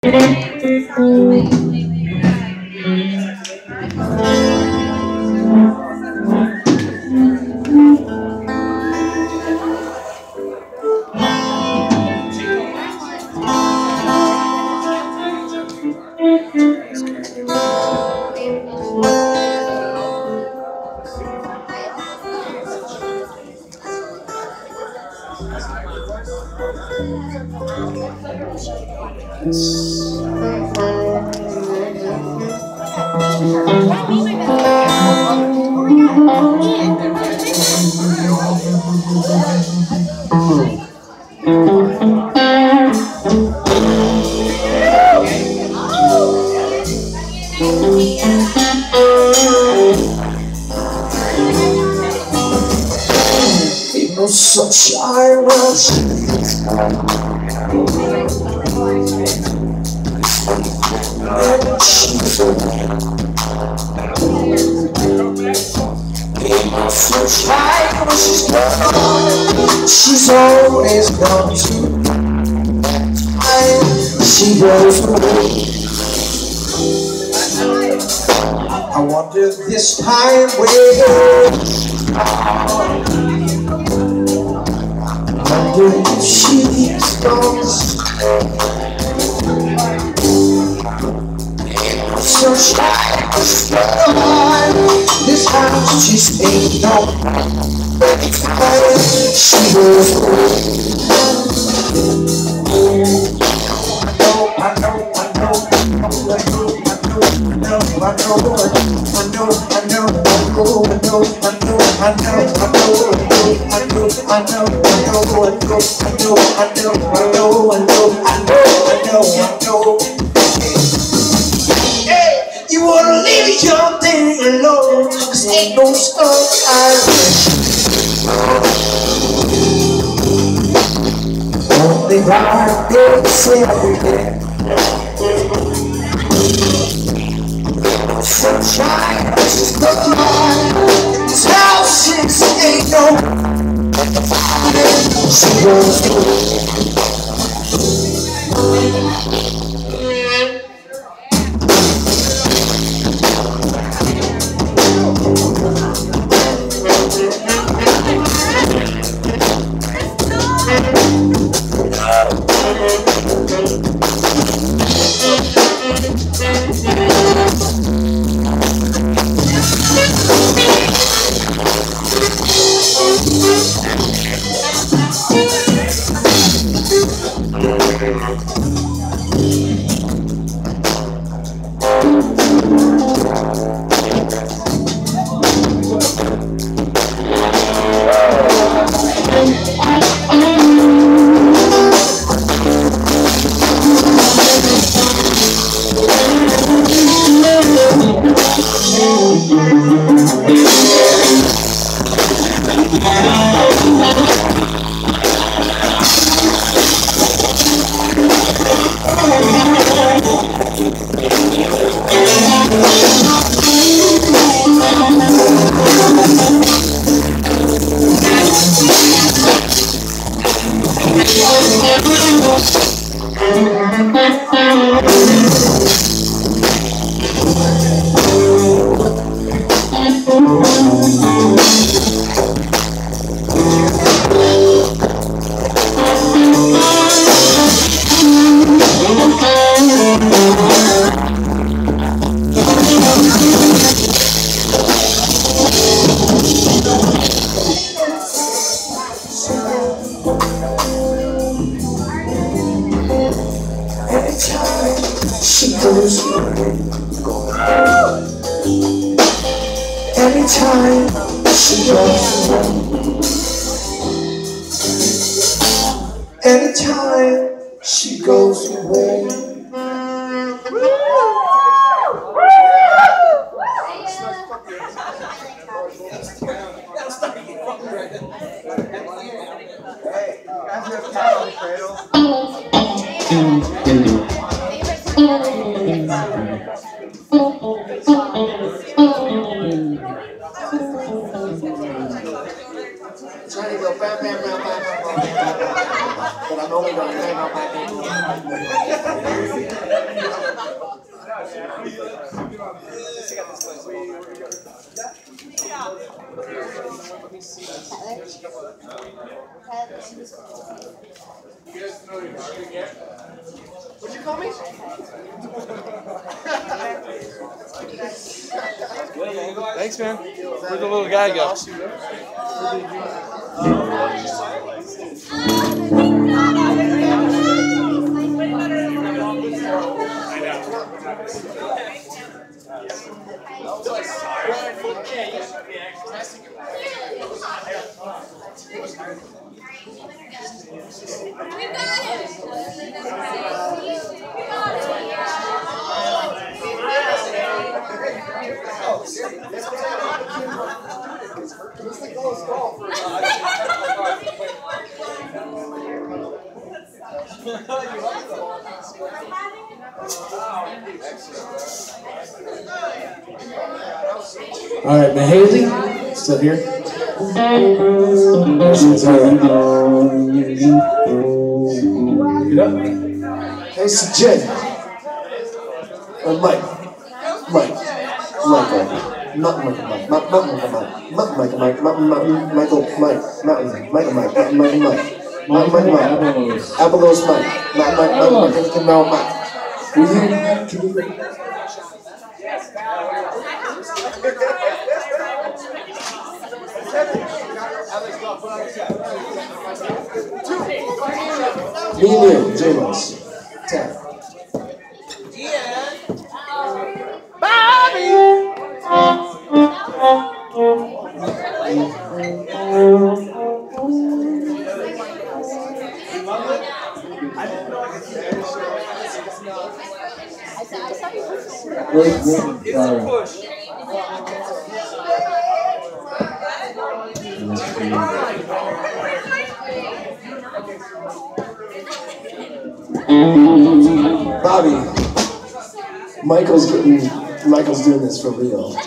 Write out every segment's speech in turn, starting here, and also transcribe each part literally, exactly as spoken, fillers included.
No sunshine will she's always gone too. She goes away. I wonder this time where I wonder if she's gone. Sunshine, this house just ain't no. She goes away. I know, I know, I know, I know, I know, I know, I know, I know, I know, I know, I know, I know, I know, I know, I know, I know, I know, I know, I know, I know. Hey, you wanna leave your thing alone, 'cause ain't no stuff I only right this every day. Sunshine, she's the light. This house is ain't no. She goes through. Anytime she goes away, anytime she goes away. Trying to go bam, bam, bam, bam, bam, bam, but I'm only going to bam, bam, bam, bam. What'd you call me? Thanks, man. Where'd the little guy go? All right, Mahaley, still here? Get up. Hey, so Jen. Or Mike. Mike. Michael. Not Michael Mike. Not Michael Mike. Not Michael Mike. Not Michael Mike. Not Michael Mike. Not Michael Mike. Not Michael Mike. Abelos Mike. Not Mike. Not Michael. No, Mike. Will you? Can you? Me and you, J-Los. Tap. Bobby! It's a push. Bobby, Michael's getting, Michael's doing this for real.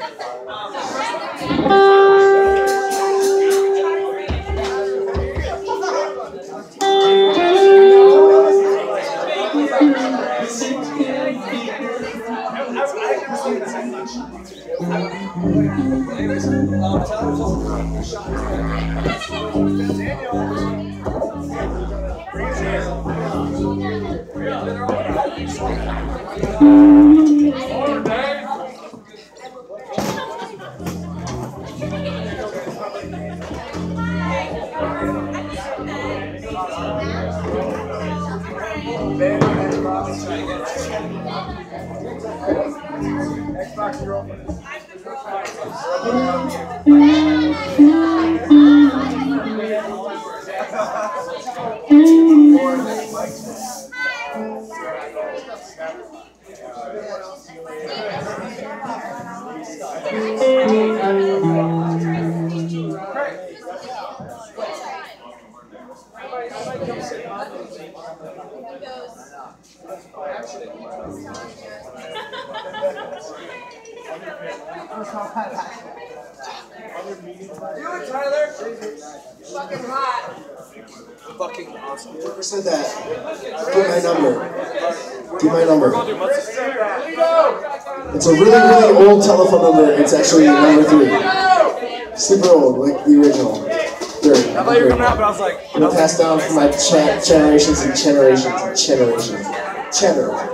Fucking hot. Fucking awesome. Whoever said that, give my number. Give my number. It's a really, really old telephone number. It's actually number three. Super old, like the original. Third. I thought you were coming out, but I was like... It'll pass down from my cha generations and generations and generations. Cheddar.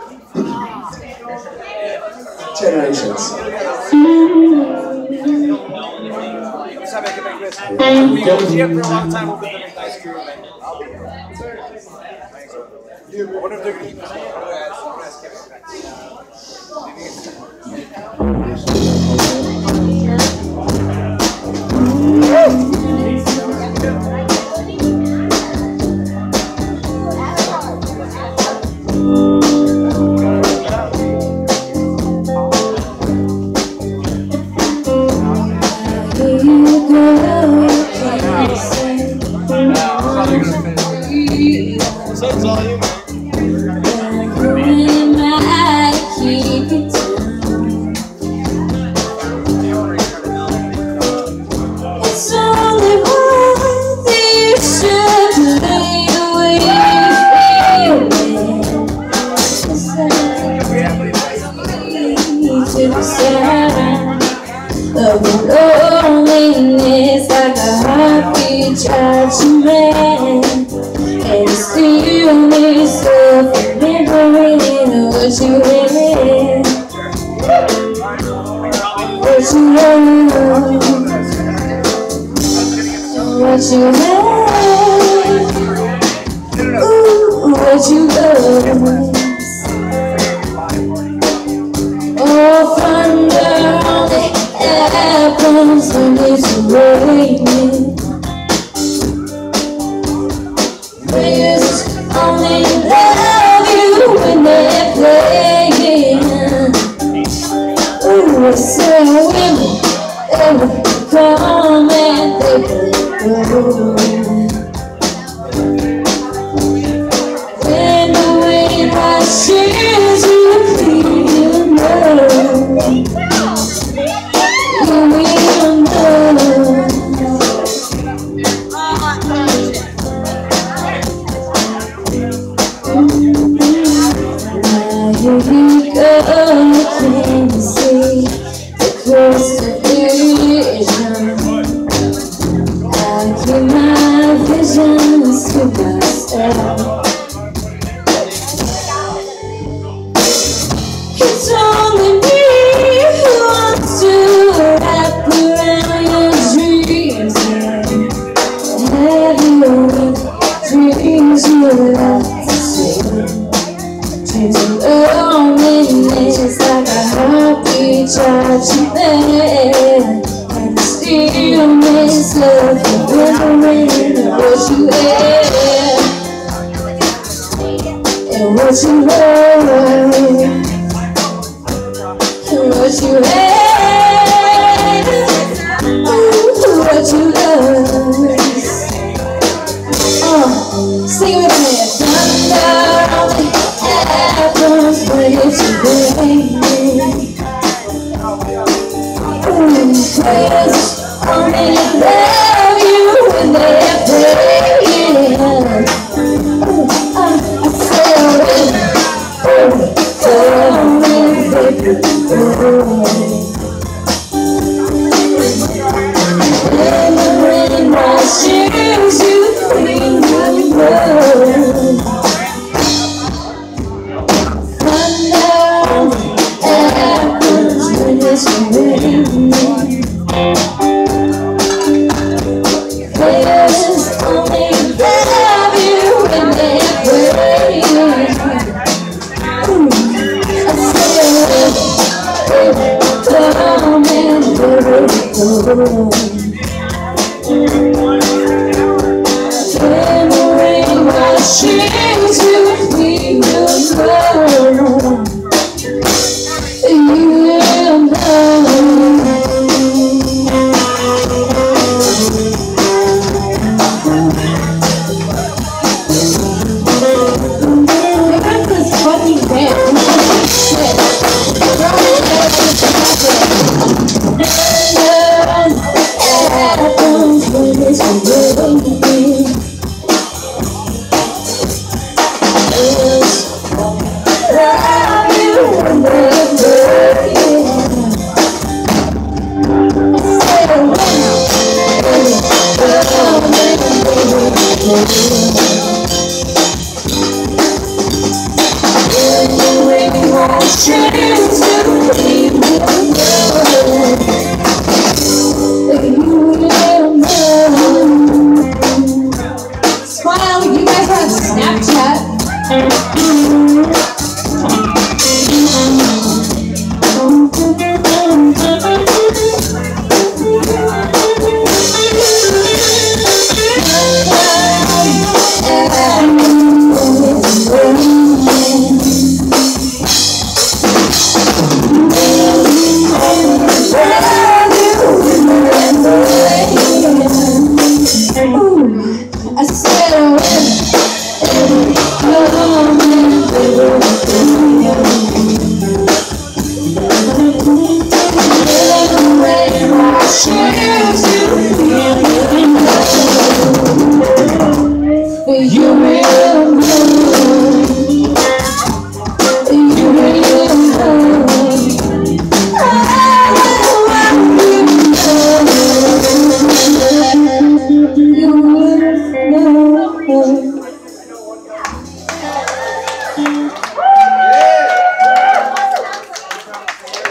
Generations. Yeah. We go here for a long time. We'll be the nice crew. I wonder if they're going to eat of loneliness like a heartbeat. heartbeat judgment, and still myself remembering what you had, what you love, what you had, ooh, what you love. Oh, thunder only happens when it's raining. Prayers only love you when they're playing. Ooh, I say women, they will come and they will go. When the wind rushes you, you know, you will know. Now here you go, can you see the close vision? I keep my visions to myself. It's only me who wants to wrap around your dreams, yeah. Have your dreams you love to sing. Dreams of loneliness like a heartbeat judgment, and still miss love remembering what you had and what you love. What you had, ooh, what you love. Oh, sing with me. Thunder only happens when it's raining. Ooh, prayers only love you when they're praying. Ooh, I, I feel it. Ooh, come in, baby. When the rain washes you clean, you know. Thunder happens when it's raining. Players only love you when they're praying. I feel it. Come and let it go. When the rain washes you, we will know. You will know. I got this funny band. Shit. Happens when it's raining. Love you when they're praying. Instead of when the rain washes you, we will know. Smile, you guys have Snapchat. I said, oh,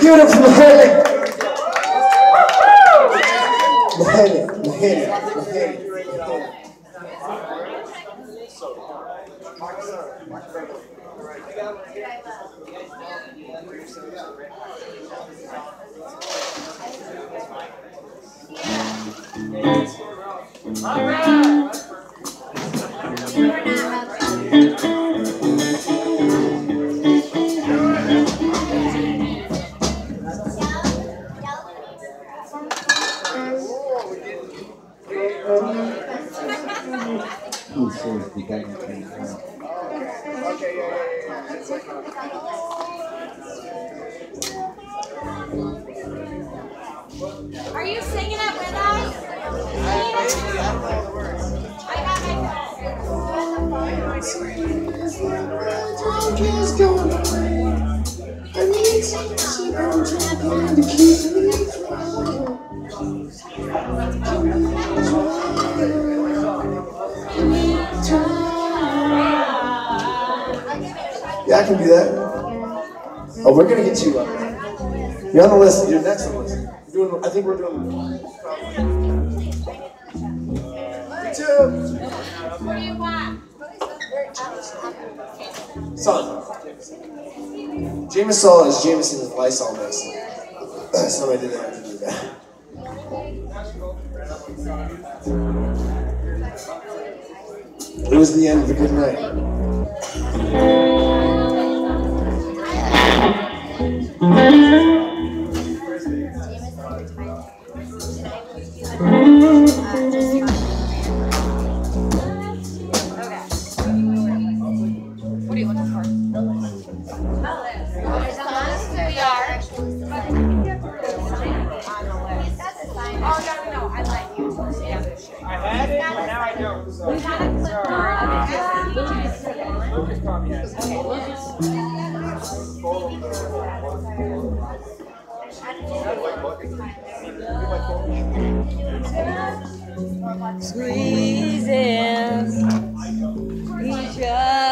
give it up for Mahele. Mahele, Mahele, Mahele, Mahele. All right. Are you singing it with us? I got my Yeah, I can do that. Oh, we're gonna get you up. You're on the list. You're next on the list. We're doing, I think we're doing. Two. What do you want? Son. Jamesol is Jameson's Lysol medicine. Somebody didn't have to do that. It was the end of a good night. I had it, but now I don't. So. Lucas called me. Squeezing each other.